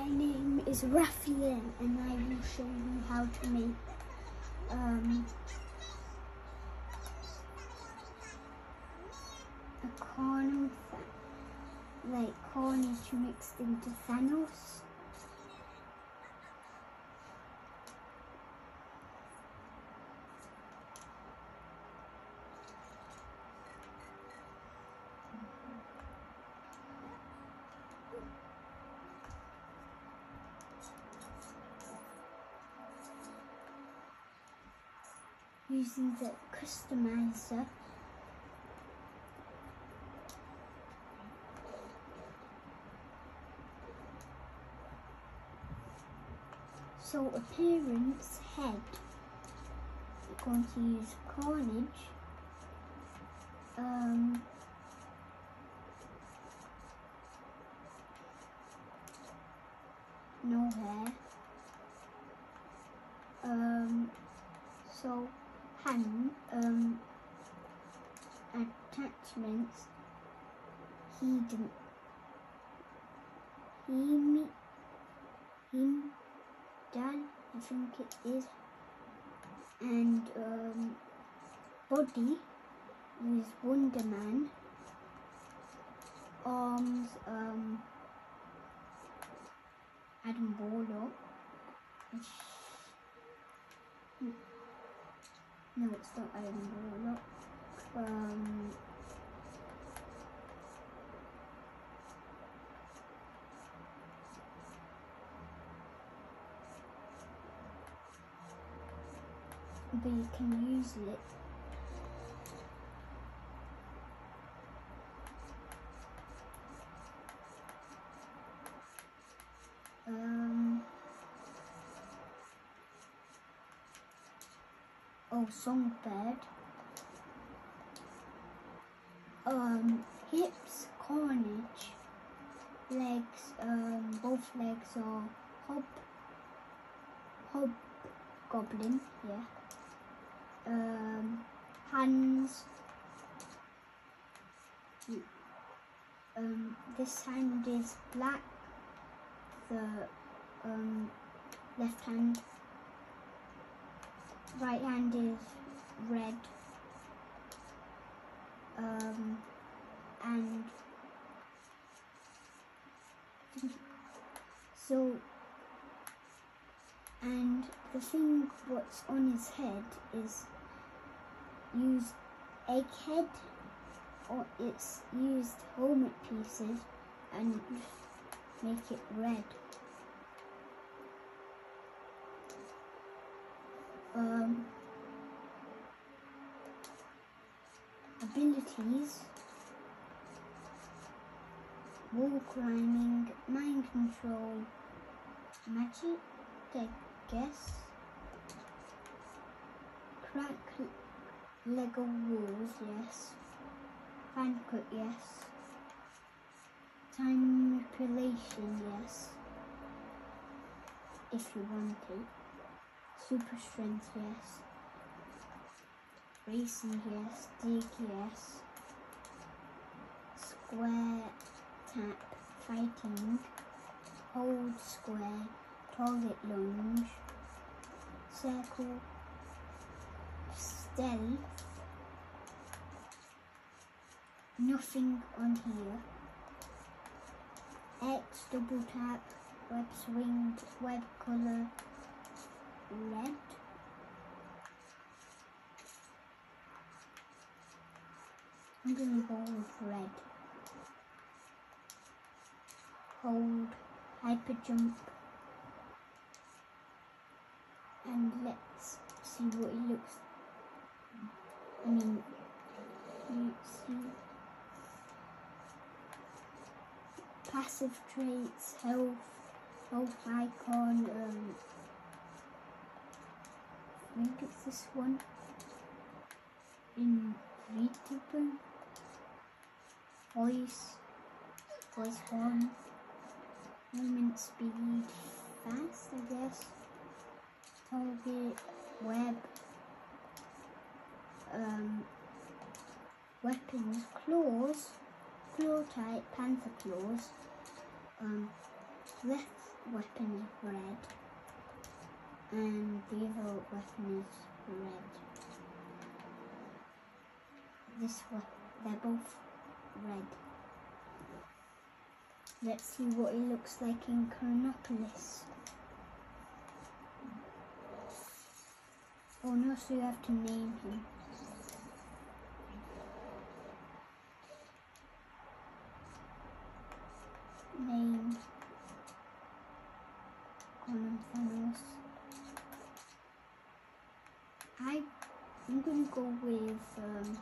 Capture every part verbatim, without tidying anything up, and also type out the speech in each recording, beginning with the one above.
My name is Raphael and I will show you how to make um, a corn, like Cornish mixed into Thanos. Using the customizer, so appearance head, we're going to use Carnage, um, no hair, um, so hand, um, attachments, hidden, him, him, dad, I think it is, and um, body is Wonder Man, arms, um, Adam Warlock, no, it's not Adam Warlock. Um, but you can use it. Um, oh, Songbird. Um, hips, Carnage. Legs, um, both legs are Hob, Hobgoblin, yeah. Um, hands. Um, this hand is black. The um, left hand. Right hand is red. Um, and so, and the thing what's on his head is use egghead, or it's used helmet pieces and make it red. Um, abilities, wall climbing, mind control, magic, I guess, crack Lego walls, yes, banquet, yes, time manipulation, yes, if you want it, super strength, yes, racing, yes, dig, yes, square tap, fighting, hold square, target lunge, circle, stealth, nothing on here, X, double tap, web swing, web colour, red, I'm going to go with red, hold, hyper jump, and let's see what it looks, I mean, you see, passive traits, health, health icon, um, I think it's this one, invisible, voice, voice one, movement speed, fast, I guess, target, web, um, weapons, claws, claw type, panther claws, um, breath, weapon is red, and the other weapon is red. This one, they're both red. Let's see what he looks like in Chronopolis. Oh no, so you have to name him. Name Thanos. I I'm gonna go with um,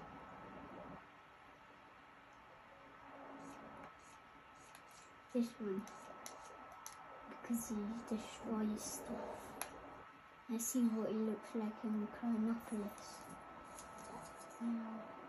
this one because he destroys stuff. Let's see what he looks like in Chronopolis. Now.